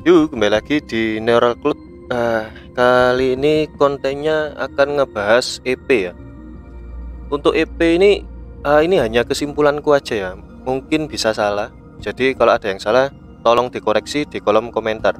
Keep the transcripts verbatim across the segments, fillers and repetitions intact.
Yuk, kembali lagi di Neural Club. Nah, kali ini kontennya akan ngebahas E P ya. Untuk E P ini, uh, ini hanya kesimpulanku aja ya. Mungkin bisa salah. Jadi kalau ada yang salah, tolong dikoreksi di kolom komentar.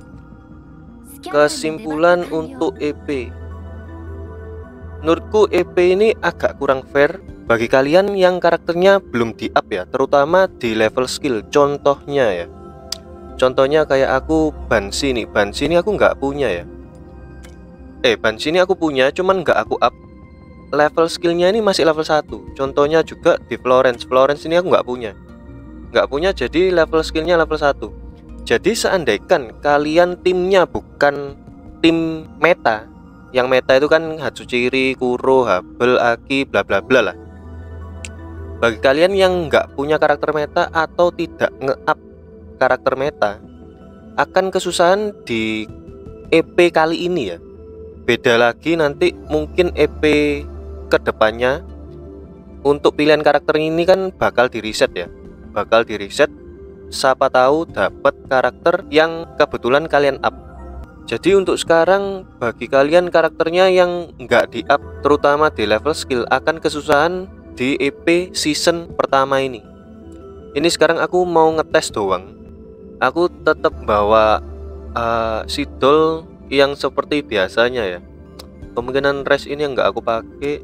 Kesimpulan untuk E P. Menurutku E P ini agak kurang fair bagi kalian yang karakternya belum di up ya, terutama di level skill. Contohnya ya. Contohnya kayak aku Banshee nih, Banshee ini aku nggak punya ya. Eh, Banshee ini aku punya, cuman nggak aku up. Level skillnya ini masih level satu. Contohnya juga di Florence, Florence ini aku nggak punya. Nggak punya, jadi level skillnya level satu. Jadi seandainya kalian timnya bukan tim meta, yang meta itu kan Hatsujiri, Kuro, Habel, Aki, bla bla bla lah. Bagi kalian yang nggak punya karakter meta atau tidak nge-up karakter meta, akan kesusahan di E P kali ini ya. Beda lagi nanti mungkin E P kedepannya. Untuk pilihan karakter ini kan bakal di reset ya, bakal di reset. Siapa tahu dapat karakter yang kebetulan kalian up. Jadi untuk sekarang bagi kalian karakternya yang nggak di up, terutama di level skill, akan kesusahan di E P season pertama ini. Ini sekarang aku mau ngetes doang. Aku tetap bawa uh, Sidol yang seperti biasanya ya. Kemungkinan res ini yang nggak aku pakai.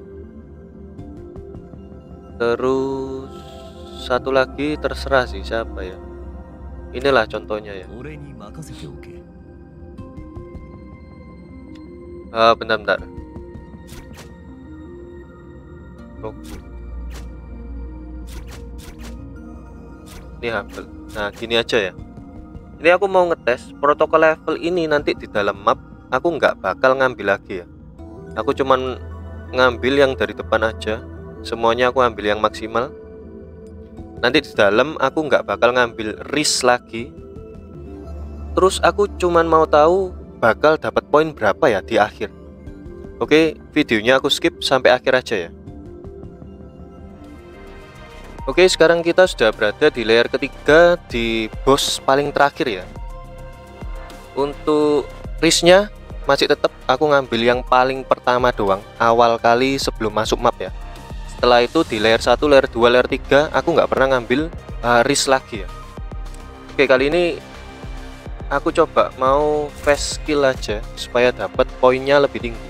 Terus satu lagi terserah sih siapa ya. Inilah contohnya ya. Uh, bentar-bentar. Oke. Ini Habel. Nah gini aja ya. Ini aku mau ngetes protokol level ini nanti di dalam map. Aku nggak bakal ngambil lagi ya. Aku cuman ngambil yang dari depan aja. Semuanya aku ambil yang maksimal. Nanti di dalam aku nggak bakal ngambil risk lagi. Terus aku cuman mau tahu bakal dapat poin berapa ya di akhir. Oke, videonya aku skip sampai akhir aja ya. Oke, sekarang kita sudah berada di layer ketiga, di boss paling terakhir ya. Untuk risknya masih tetap aku ngambil yang paling pertama doang, awal kali sebelum masuk map ya. Setelah itu di layer satu, layer dua, layer tiga aku nggak pernah ngambil uh, risk lagi ya. Oke, kali ini aku coba mau fast skill aja supaya dapat poinnya lebih tinggi.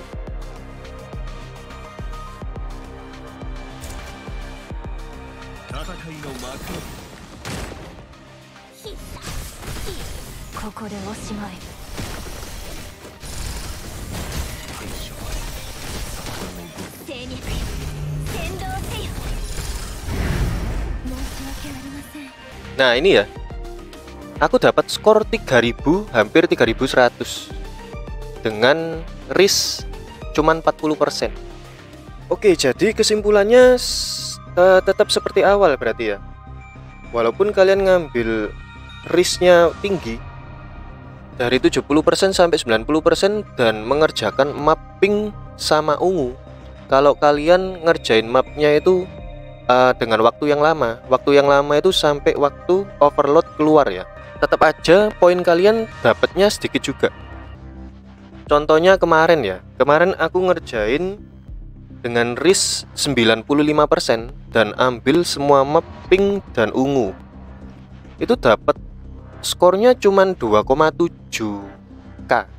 Nah ini ya, aku dapat skor tiga ribu, hampir tiga ribu seratus dengan risk cuman empat puluh persen. Oke, jadi kesimpulannya uh, tetap seperti awal berarti ya. Walaupun kalian ngambil risknya tinggi dari tujuh puluh persen sampai sembilan puluh persen dan mengerjakan mapping sama ungu, kalau kalian ngerjain mapnya itu Uh, dengan waktu yang lama, waktu yang lama itu sampai waktu overload keluar ya, tetap aja poin kalian dapatnya sedikit juga. Contohnya kemarin ya, kemarin aku ngerjain dengan risk sembilan puluh lima persen dan ambil semua map pink dan ungu, itu dapat skornya cuman dua koma tujuh K.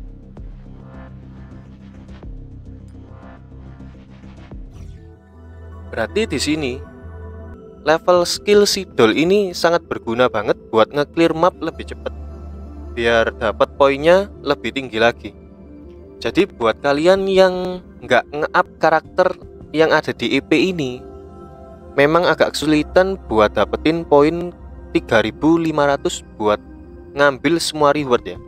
Berarti di sini level skill Sidol ini sangat berguna banget buat nge-clear map lebih cepat, biar dapat poinnya lebih tinggi lagi. Jadi buat kalian yang nggak nge-up karakter yang ada di E P ini, memang agak kesulitan buat dapetin poin tiga ribu lima ratus buat ngambil semua reward ya.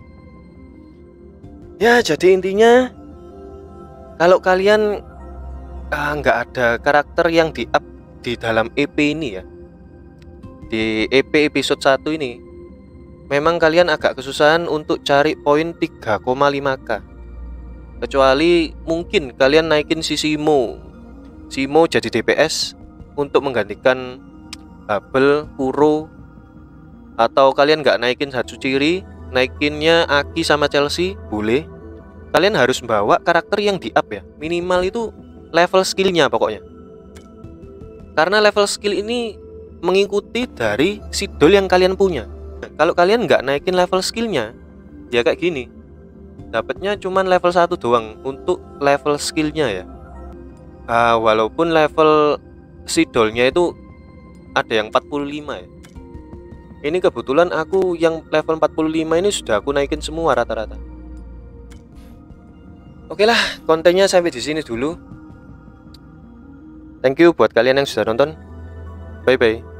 Ya jadi intinya, kalau kalian nggak ah, ada karakter yang di up di dalam E P ini ya, di E P episode satu ini, memang kalian agak kesusahan untuk cari poin tiga koma lima K. Kecuali mungkin kalian naikin si Simo Simo jadi D P S untuk menggantikan Habel, Kuro, atau kalian nggak naikin Hatsujiri, naikinnya Aki sama Chelsea, boleh. Kalian harus bawa karakter yang di up ya, minimal itu level skillnya pokoknya. Karena level skill ini mengikuti dari sidol yang kalian punya. Kalau kalian nggak naikin level skillnya, ya kayak gini, dapatnya cuman level satu doang untuk level skillnya ya. Ah, walaupun level sidolnya itu ada yang empat puluh lima ya. Ini kebetulan aku yang level empat puluh lima ini sudah aku naikin semua rata-rata. Oke lah, kontennya sampai di sini dulu. Thank you buat kalian yang sudah nonton. Bye bye.